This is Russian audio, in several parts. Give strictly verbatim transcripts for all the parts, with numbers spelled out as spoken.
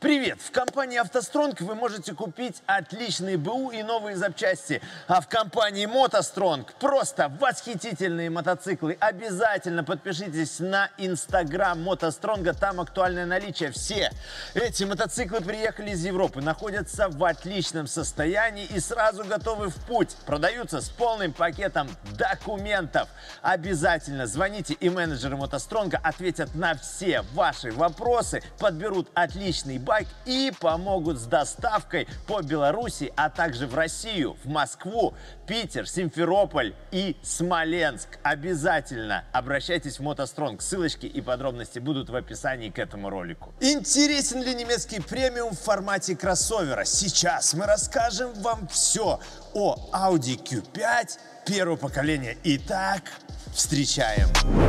Привет! В компании «АвтоСтронг» вы можете купить отличные БУ и новые запчасти. А в компании «МотоСтронг» просто восхитительные мотоциклы. Обязательно подпишитесь на инстаграм «МотоСтронга», там актуальное наличие. Все эти мотоциклы приехали из Европы, находятся в отличном состоянии и сразу готовы в путь. Продаются с полным пакетом документов. Обязательно звоните, и менеджеры «МотоСтронга» ответят на все ваши вопросы, подберут отличный байк и помогут с доставкой по Беларуси, а также в Россию, в Москву, Питер, Симферополь и Смоленск. Обязательно обращайтесь в «МотоСтронг». Ссылочки и подробности будут в описании к этому ролику. Интересен ли немецкий премиум в формате кроссовера? Сейчас мы расскажем вам все о Audi кью пять первого поколения. Итак, встречаем!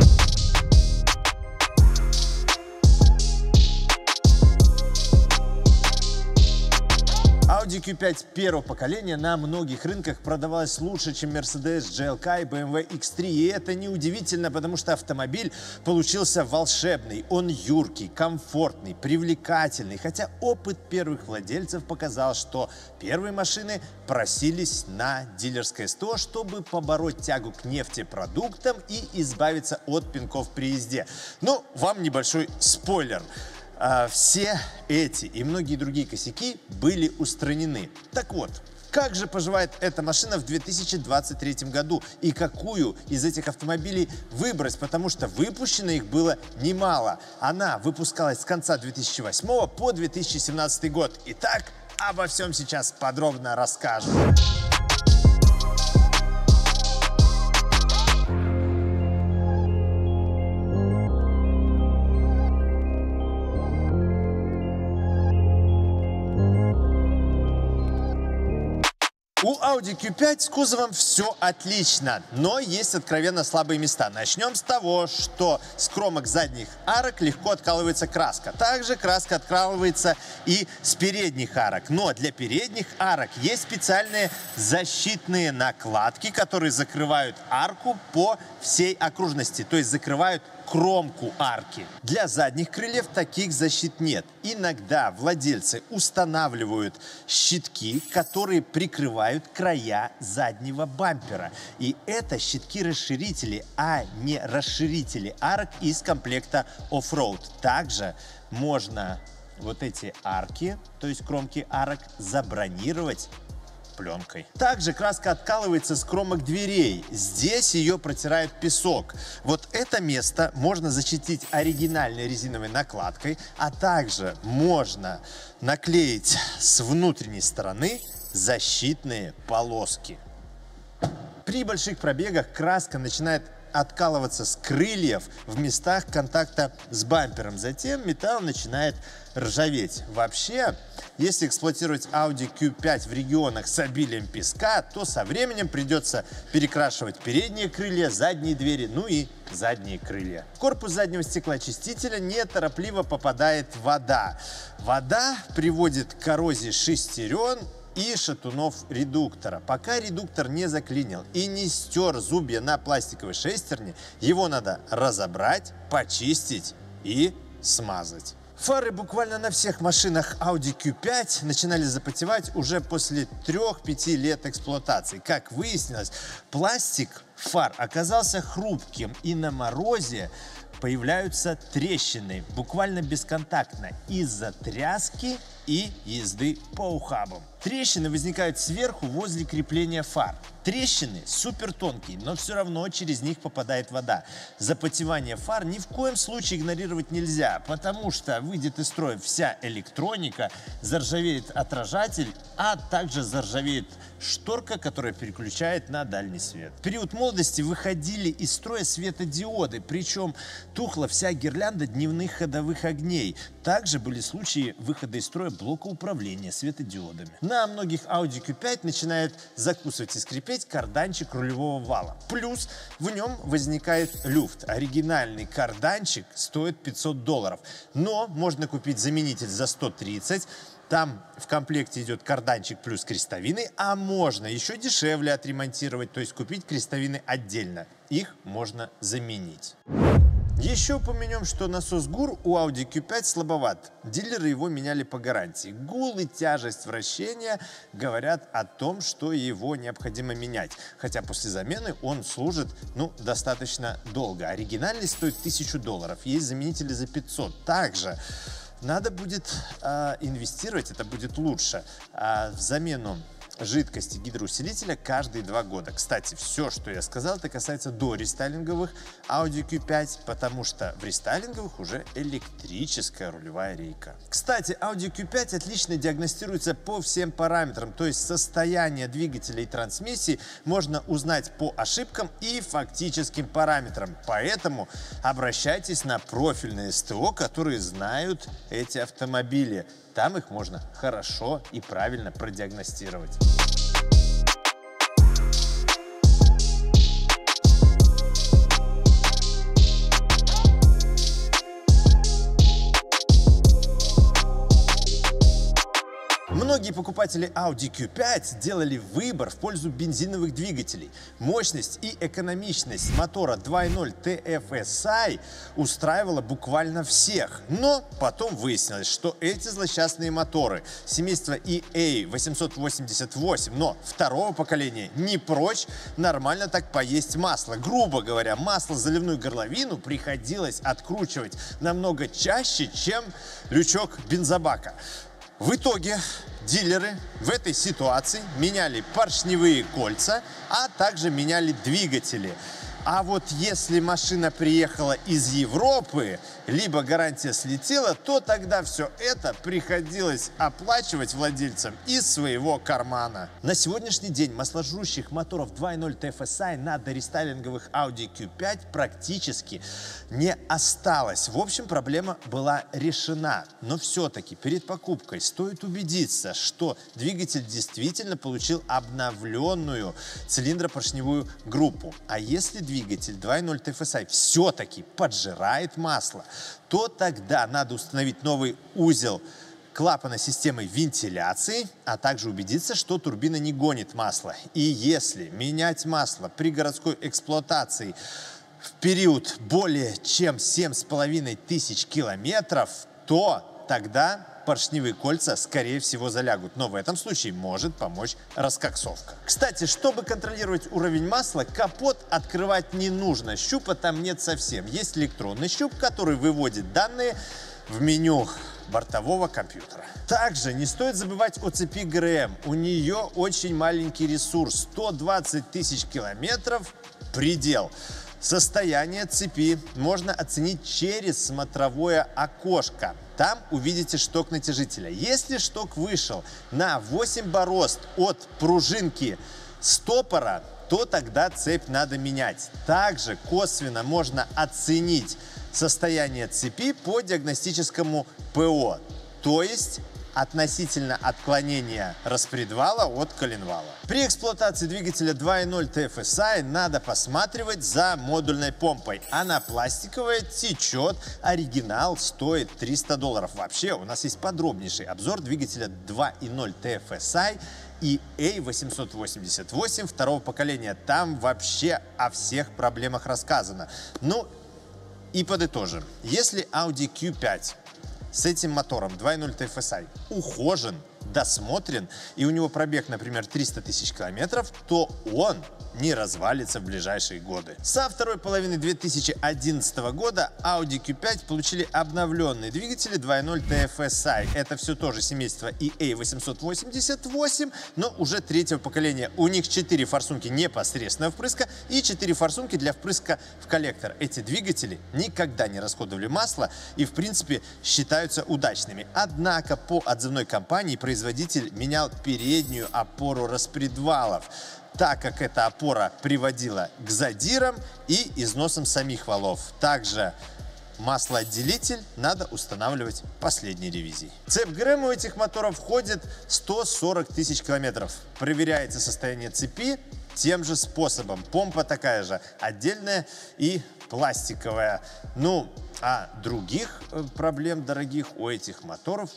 Audi кью пять первого поколения на многих рынках продавалась лучше, чем Mercedes джи эл кей и бэ эм вэ икс три. И это неудивительно, потому что автомобиль получился волшебный. Он юркий, комфортный, привлекательный. Хотя опыт первых владельцев показал, что первые машины просились на дилерское СТО, чтобы побороть тягу к нефтепродуктам и избавиться от пинков при езде. Ну, вам небольшой спойлер. Все эти и многие другие косяки были устранены. Так вот, как же поживает эта машина в две тысячи двадцать третьем году и какую из этих автомобилей выбрать, потому что выпущено их было немало. Она выпускалась с конца две тысячи восьмого по две тысячи семнадцатый год. Итак, обо всем сейчас подробно расскажем. У Audi кью пять с кузовом все отлично, но есть откровенно слабые места. Начнем с того, что с кромок задних арок легко откалывается краска. Также краска откалывается и с передних арок. Но для передних арок есть специальные защитные накладки, которые закрывают арку по всей окружности, то есть закрывают кромку арки. Для задних крыльев таких защит нет. Иногда владельцы устанавливают щитки, которые прикрывают края заднего бампера. И это щитки-расширители, а не расширители арок из комплекта Offroad. Также можно вот эти арки, то есть кромки арок, забронировать пленкой. Также краска откалывается с кромок дверей. Здесь ее протирает песок. Вот это место можно защитить оригинальной резиновой накладкой, а также можно наклеить с внутренней стороны защитные полоски. При больших пробегах краска начинает откалываться с крыльев в местах контакта с бампером. Затем металл начинает ржаветь. Вообще, если эксплуатировать Audi кью пять в регионах с обилием песка, то со временем придется перекрашивать передние крылья, задние двери, ну и задние крылья. В корпус заднего стеклоочистителя неторопливо попадает вода. Вода приводит к коррозии шестерен и шатунов редуктора. Пока редуктор не заклинил и не стер зубья на пластиковой шестерне, его надо разобрать, почистить и смазать. Фары буквально на всех машинах Audi кью пять начинали запотевать уже после трёх-пяти лет эксплуатации. Как выяснилось, пластик фар оказался хрупким, и на морозе появляются трещины буквально бесконтактно из-за тряски и езды по ухабам. Трещины возникают сверху возле крепления фар. Трещины супер тонкие, но все равно через них попадает вода. Запотевание фар ни в коем случае игнорировать нельзя, потому что выйдет из строя вся электроника, заржавеет отражатель, а также заржавеет шторка, которая переключает на дальний свет. В период молодости выходили из строя светодиоды, причем тухла вся гирлянда дневных ходовых огней. Также были случаи выхода из строя блока управления светодиодами. На многих Audi кью пять начинает закусывать и скрипеть карданчик рулевого вала. Плюс в нем возникает люфт. Оригинальный карданчик стоит пятьсот долларов, но можно купить заменитель за сто тридцать. Там в комплекте идет карданчик плюс крестовины, а можно еще дешевле отремонтировать, то есть купить крестовины отдельно. Их можно заменить. Еще упомянем, что насос ГУР у Audi кью пять слабоват. Дилеры его меняли по гарантии. Гул и тяжесть вращения говорят о том, что его необходимо менять. Хотя после замены он служит ну, достаточно долго. Оригинальный стоит тысячу долларов. Есть заменители за пятьсот. Также надо будет э, инвестировать, это будет лучше, э, в замену жидкости гидроусилителя каждые два года. Кстати, все, что я сказал, это касается до рестайлинговых Audi кью пять, потому что в рестайлинговых уже электрическая рулевая рейка. Кстати, Audi кью пять отлично диагностируется по всем параметрам, то есть состояние двигателя и трансмиссии можно узнать по ошибкам и фактическим параметрам. Поэтому обращайтесь на профильные СТО, которые знают эти автомобили. Там их можно хорошо и правильно продиагностировать. Многие покупатели Audi кью пять делали выбор в пользу бензиновых двигателей. Мощность и экономичность мотора два и ноль тэ эф эс ай устраивала буквально всех. Но потом выяснилось, что эти злосчастные моторы семейства и эй восемьсот восемьдесят восемь, но второго поколения, не прочь нормально так поесть масло. Грубо говоря, масло заливную горловину приходилось откручивать намного чаще, чем лючок бензобака. В итоге дилеры в этой ситуации меняли поршневые кольца, а также меняли двигатели. А вот если машина приехала из Европы, либо гарантия слетела, то тогда все это приходилось оплачивать владельцам из своего кармана. На сегодняшний день масложрущих моторов два и ноль тэ эф эс ай на дорестайлинговых Audi кью пять практически не осталось. В общем, проблема была решена. Но все-таки перед покупкой стоит убедиться, что двигатель действительно получил обновленную цилиндропоршневую группу. А если двигатель два и ноль тэ эф эс ай все-таки поджирает масло, то тогда надо установить новый узел клапана системы вентиляции, а также убедиться, что турбина не гонит масло. И если менять масло при городской эксплуатации в период более чем семь с половиной тысяч километров, то тогда поршневые кольца, скорее всего, залягут. Но в этом случае может помочь раскоксовка. Кстати, чтобы контролировать уровень масла, капот открывать не нужно. Щупа там нет совсем. Есть электронный щуп, который выводит данные в меню бортового компьютера. Также не стоит забывать о цепи гэ эр эм. У нее очень маленький ресурс. сто двадцать тысяч километров – предел. Состояние цепи можно оценить через смотровое окошко. Там увидите шток натяжителя. Если шток вышел на восемь борозд от пружинки стопора, то тогда цепь надо менять. Также косвенно можно оценить состояние цепи по диагностическому пэ о, то есть относительно отклонения распредвала от коленвала. При эксплуатации двигателя два и ноль тэ эф эс ай надо посматривать за модульной помпой. Она пластиковая, течет, оригинал стоит триста долларов. Вообще у нас есть подробнейший обзор двигателя два и ноль тэ эф эс ай и эй восемьсот восемьдесят восемь второго поколения. Там вообще о всех проблемах рассказано. Ну и подытожим. Если Audi кью пять с этим мотором два и ноль тэ эф эс ай ухожен, досмотрен, и у него пробег, например, триста тысяч километров, то он не развалится в ближайшие годы. Со второй половины две тысячи одиннадцатого года Audi кью пять получили обновленные двигатели два и ноль тэ эф эс ай. Это все тоже семейство и эй восемьсот восемьдесят восемь, но уже третьего поколения. У них четыре форсунки непосредственного впрыска и четыре форсунки для впрыска в коллектор. Эти двигатели никогда не расходовали масло и, в принципе, считаются удачными. Однако по отзывной кампании производитель менял переднюю опору распредвалов, так как эта опора приводила к задирам и износам самих валов. Также маслоотделитель надо устанавливать последней ревизией. Цепь гэ эр эм у этих моторов входит сто сорок тысяч километров. Проверяется состояние цепи тем же способом. Помпа такая же, отдельная и пластиковая. Ну, а других проблем дорогих у этих моторов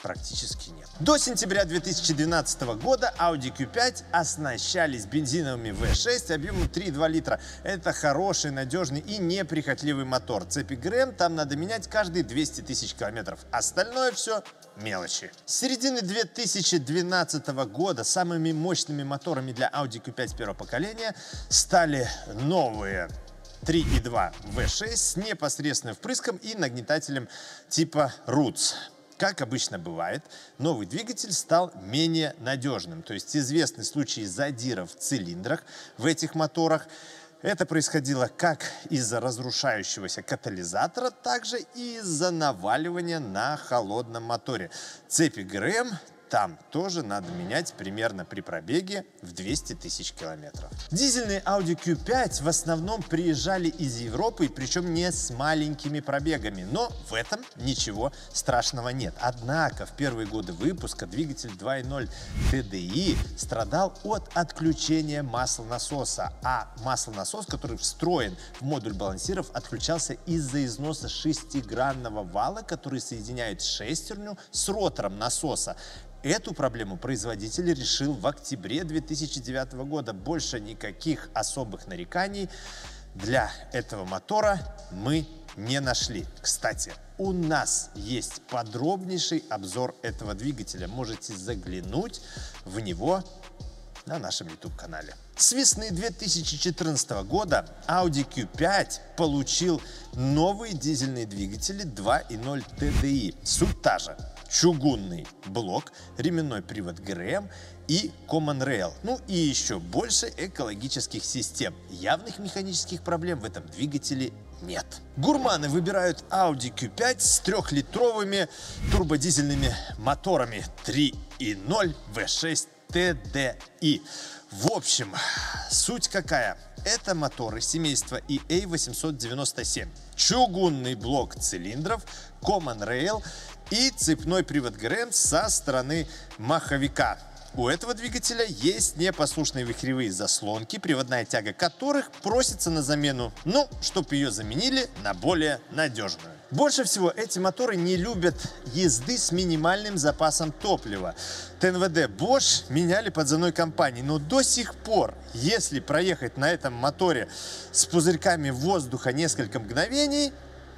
практически нет. До сентября две тысячи двенадцатого года Audi кью пять оснащались бензиновыми ви шесть объемом три и два литра. Это хороший, надежный и неприхотливый мотор. Цепи ГРМ там надо менять каждые двести тысяч километров. Остальное все мелочи. С середины две тысячи двенадцатого года самыми мощными моторами для Audi кью пять первого поколения стали новые три и два ви шесть с непосредственным впрыском и нагнетателем типа рутс. Как обычно бывает, новый двигатель стал менее надежным. То есть известны случаи задиров в цилиндрах в этих моторах. Это происходило как из-за разрушающегося катализатора, так же и из-за наваливания на холодном моторе. Цепи ГРМ там тоже надо менять примерно при пробеге в двести тысяч километров. Дизельные Audi кью пять в основном приезжали из Европы, причем не с маленькими пробегами. Но в этом ничего страшного нет. Однако в первые годы выпуска двигатель два и ноль ти ди и страдал от отключения маслонасоса. А маслонасос, который встроен в модуль балансиров, отключался из-за износа шестигранного вала, который соединяет шестерню с ротором насоса. Эту проблему производитель решил в октябре две тысячи девятого года. Больше никаких особых нареканий для этого мотора мы не нашли. Кстати, у нас есть подробнейший обзор этого двигателя. Можете заглянуть в него на нашем YouTube-канале. С весны две тысячи четырнадцатого года Audi кью пять получил новые дизельные двигатели два и ноль ти ди и. Суть та же. Чугунный блок, ременной привод ГРМ и Common Rail. Ну и еще больше экологических систем. Явных механических проблем в этом двигателе нет. Гурманы выбирают Audi кью пять с трехлитровыми турбодизельными моторами три и ноль ви шесть ти ди и. В общем, суть какая? Это моторы семейства и эй восемьсот девяносто семь. Чугунный блок цилиндров, Common Rail и цепной привод ГРМ со стороны маховика. У этого двигателя есть непослушные вихревые заслонки, приводная тяга которых просится на замену, ну, чтобы ее заменили на более надежную. Больше всего эти моторы не любят езды с минимальным запасом топлива. ТНВД Bosch меняли подземной компании, но до сих пор, если проехать на этом моторе с пузырьками воздуха несколько мгновений,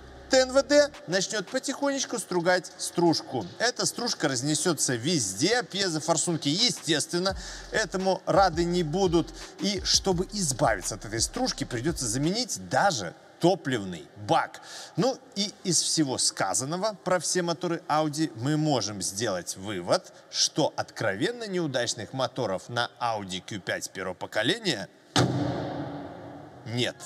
ТНВД начнет потихонечку стругать стружку. Эта стружка разнесется везде, пьезофорсунки, естественно, этому рады не будут. И чтобы избавиться от этой стружки, придется заменить даже топливный бак. Ну и из всего сказанного про все моторы Audi мы можем сделать вывод, что откровенно неудачных моторов на Audi кью пять первого поколения нет.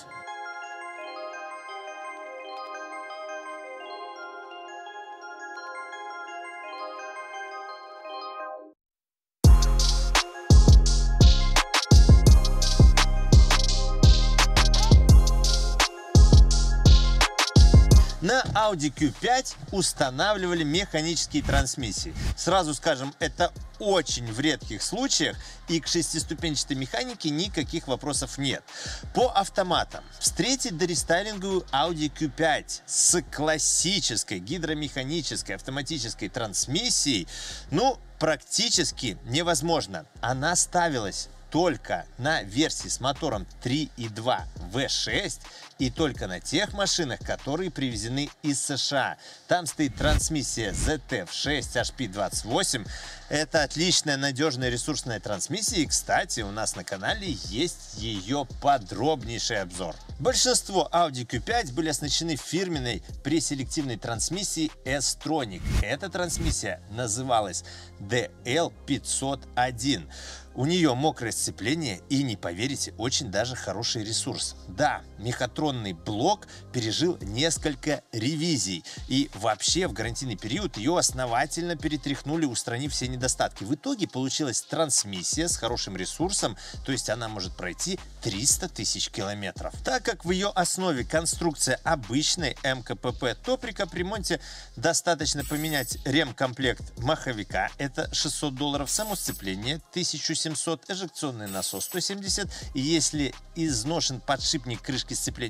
На Audi кью пять устанавливали механические трансмиссии. Сразу скажем, это очень в редких случаях, и к шестиступенчатой механике никаких вопросов нет. По автоматам встретить дорестайлинговую Audi кью пять с классической гидромеханической автоматической трансмиссией, ну, практически невозможно. Она ставилась только на версии с мотором три и два ви шесть и только на тех машинах, которые привезены из США. Там стоит трансмиссия зет эф шесть эйч пи двадцать восемь. Это отличная, надежная, ресурсная трансмиссия. И, кстати, у нас на канале есть ее подробнейший обзор. Большинство Audi кью пять были оснащены фирменной преселективной трансмиссией S-Tronic. Эта трансмиссия называлась ди эл пятьсот один. У нее мокрое сцепление и, не поверите, очень даже хороший ресурс. Да, мехатронный блок пережил несколько ревизий. И вообще в гарантийный период ее основательно перетряхнули, устранив все недостатки. В итоге получилась трансмиссия с хорошим ресурсом, то есть она может пройти триста тысяч километров. Так как в ее основе конструкция обычной эм ка пэ пэ, то при капремонте достаточно поменять ремкомплект маховика, это шестьсот долларов, само сцепление тысяча семьсот, эжекционный насос сто семьдесят, и если изношен подшипник крышки сцепления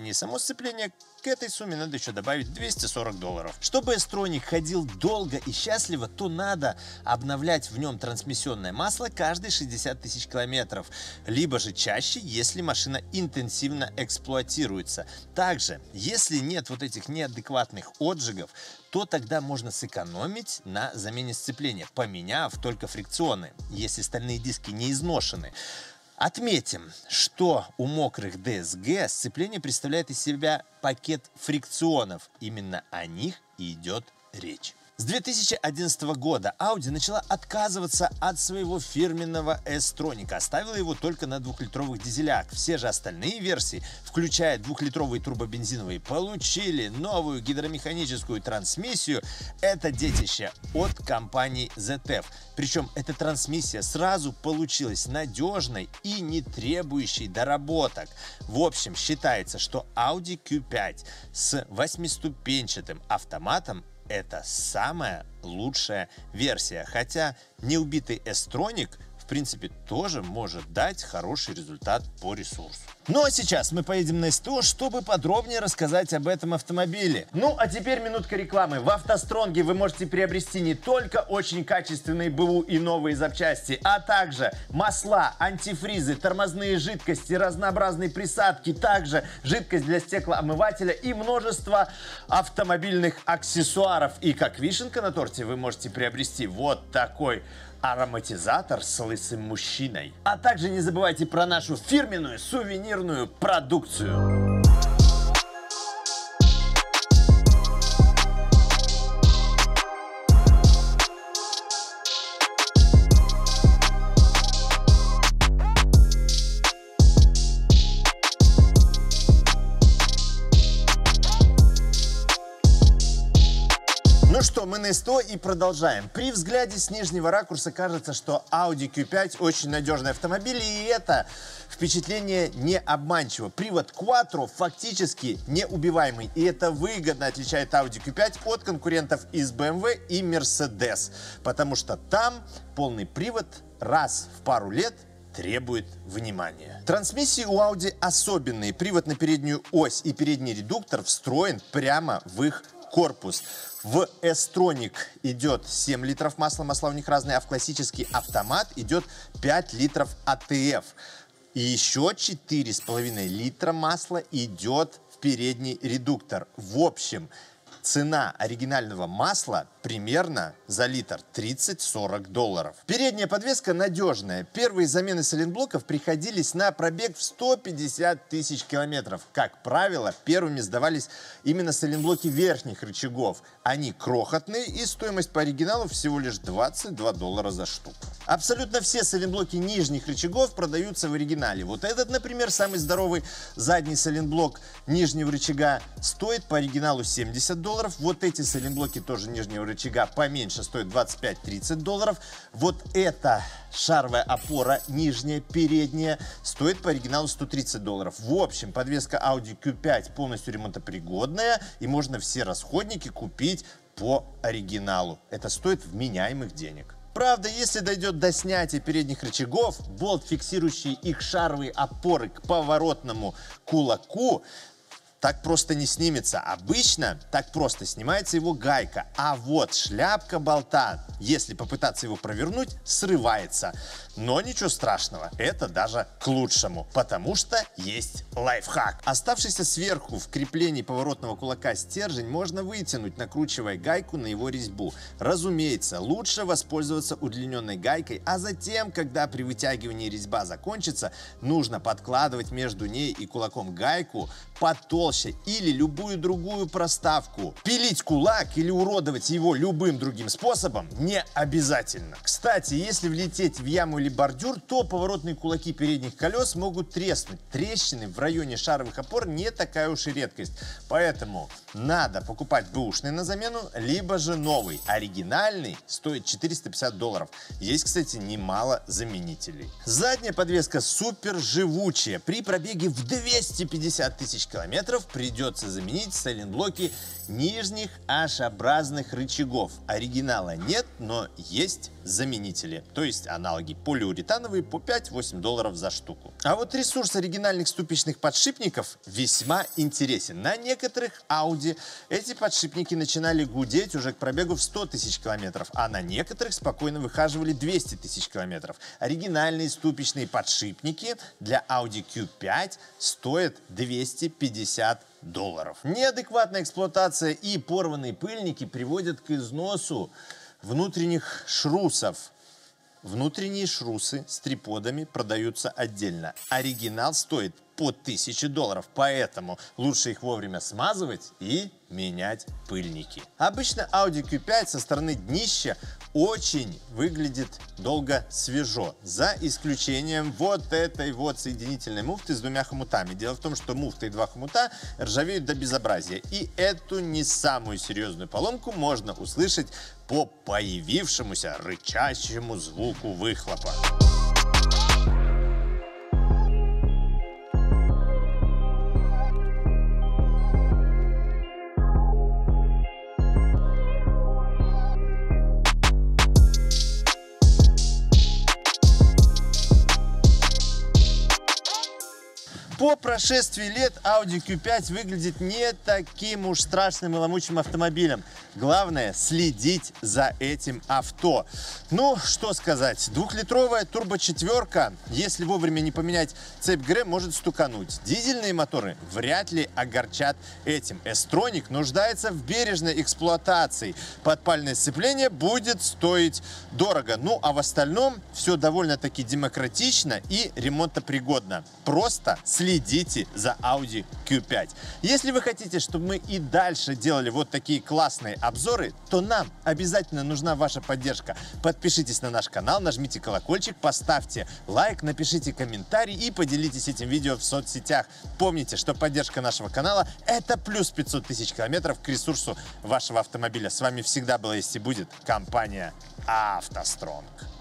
компании. Само сцепление к этой сумме надо еще добавить двести сорок долларов. Чтобы S-Tronic ходил долго и счастливо, то надо обновлять в нем трансмиссионное масло каждые шестьдесят тысяч километров, либо же чаще, если машина интенсивно эксплуатируется. Также, если нет вот этих неадекватных отжигов, то тогда можно сэкономить на замене сцепления, поменяв только фрикционы, если стальные диски не изношены. Отметим, что у мокрых ди эс джи сцепление представляет из себя пакет фрикционов. Именно о них и идет речь. С две тысячи одиннадцатого года Audi начала отказываться от своего фирменного S-Tronic, оставила его только на двухлитровых дизелях. Все же остальные версии, включая двухлитровые турбобензиновые, получили новую гидромеханическую трансмиссию. Это детище от компании зет эф. Причем эта трансмиссия сразу получилась надежной и не требующей доработок. В общем, считается, что Audi кью пять с восьмиступенчатым автоматом — это самая лучшая версия, хотя неубитый S-Tronic в принципе тоже может дать хороший результат по ресурсу. Ну а сейчас мы поедем на СТО, чтобы подробнее рассказать об этом автомобиле. Ну а теперь минутка рекламы. В автостронге вы можете приобрести не только очень качественные БУ и новые запчасти, а также масла, антифризы, тормозные жидкости, разнообразные присадки, также жидкость для стеклоомывателя и множество автомобильных аксессуаров. И как вишенка на торте вы можете приобрести вот такой ароматизатор с лысым мужчиной. А также не забывайте про нашу фирменную сувенирную продукцию. Ну что, мы на СТО и продолжаем. При взгляде с нижнего ракурса кажется, что Audi кью пять очень надежный автомобиль, и это впечатление не обманчиво. Привод Quattro фактически неубиваемый, и это выгодно отличает Audi кью пять от конкурентов из бэ эм вэ и Mercedes, потому что там полный привод раз в пару лет требует внимания. Трансмиссии у Audi особенные. Привод на переднюю ось и передний редуктор встроен прямо в их корпус. В S-Tronic идет семь литров масла, масла у них разные, а в классический автомат идет пять литров а тэ эф. И еще четыре с половиной литра масла идет в передний редуктор. В общем, цена оригинального масла примерно за литр тридцать-сорок долларов. Передняя подвеска надежная. Первые замены сайлентблоков приходились на пробег в сто пятьдесят тысяч километров. Как правило, первыми сдавались именно сайлентблоки верхних рычагов. Они крохотные, и стоимость по оригиналу всего лишь двадцать два доллара за штуку. Абсолютно все сайлентблоки нижних рычагов продаются в оригинале. Вот этот, например, самый здоровый задний сайлентблок нижнего рычага стоит по оригиналу семьдесят долларов. Вот эти сайлентблоки тоже нижнего рычага поменьше стоят двадцать пять-тридцать долларов. Вот эта шаровая опора нижняя, передняя, стоит по оригиналу сто тридцать долларов. В общем, подвеска Audi кью пять полностью ремонтопригодная, и можно все расходники купить по оригиналу. Это стоит вменяемых денег. Правда, если дойдет до снятия передних рычагов, болт, фиксирующий их шаровые опоры к поворотному кулаку, так просто не снимется. Обычно так просто снимается его гайка, а вот шляпка болта, если попытаться его провернуть, срывается. Но ничего страшного, это даже к лучшему, потому что есть лайфхак. Оставшийся сверху в креплении поворотного кулака стержень можно вытянуть, накручивая гайку на его резьбу. Разумеется, лучше воспользоваться удлиненной гайкой, а затем, когда при вытягивании резьба закончится, нужно подкладывать между ней и кулаком гайку потолще или любую другую проставку. Пилить кулак или уродовать его любым другим способом не обязательно. Кстати, если влететь в яму или бордюр, то поворотные кулаки передних колес могут треснуть. Трещины в районе шаровых опор не такая уж и редкость. Поэтому надо покупать бэушный на замену, либо же новый. Оригинальный стоит четыреста пятьдесят долларов. Есть, кстати, немало заменителей. Задняя подвеска супер живучая. При пробеге в двести пятьдесят тысяч километров долларов придется заменить сайлентблоки нижних H-образных рычагов. Оригинала нет, но есть заменители, то есть аналоги полиуретановые по пять-восемь долларов за штуку. А вот ресурс оригинальных ступичных подшипников весьма интересен. На некоторых Audi эти подшипники начинали гудеть уже к пробегу в сто тысяч километров, а на некоторых спокойно выхаживали двести тысяч километров. Оригинальные ступичные подшипники для Audi кью пять стоят двести пятьдесят долларов. Неадекватная эксплуатация и порванные пыльники приводят к износу внутренних шрусов. Внутренние шрусы с триподами продаются отдельно. Оригинал стоит по тысяче долларов, поэтому лучше их вовремя смазывать и менять пыльники. Обычно Audi кью пять со стороны днища очень выглядит долго свежо, за исключением вот этой вот соединительной муфты с двумя хомутами. Дело в том, что муфта и два хомута ржавеют до безобразия, и эту не самую серьезную поломку можно услышать по появившемуся рычащему звуку выхлопа. По прошествии лет Audi кью пять выглядит не таким уж страшным и ломучим автомобилем. Главное следить за этим авто. Ну, что сказать, двухлитровая турбочетверка, если вовремя не поменять цепь ГРЭ, может стукануть. Дизельные моторы вряд ли огорчат этим. S-Tronic нуждается в бережной эксплуатации. Подпальное сцепление будет стоить дорого. Ну, а в остальном все довольно-таки демократично и ремонтопригодно. Просто следите. Следите за Audi кью пять. Если вы хотите, чтобы мы и дальше делали вот такие классные обзоры, то нам обязательно нужна ваша поддержка. Подпишитесь на наш канал, нажмите колокольчик, поставьте лайк, напишите комментарий и поделитесь этим видео в соцсетях. Помните, что поддержка нашего канала – это плюс пятьсот тысяч километров к ресурсу вашего автомобиля. С вами всегда была есть и будет компания автостронг.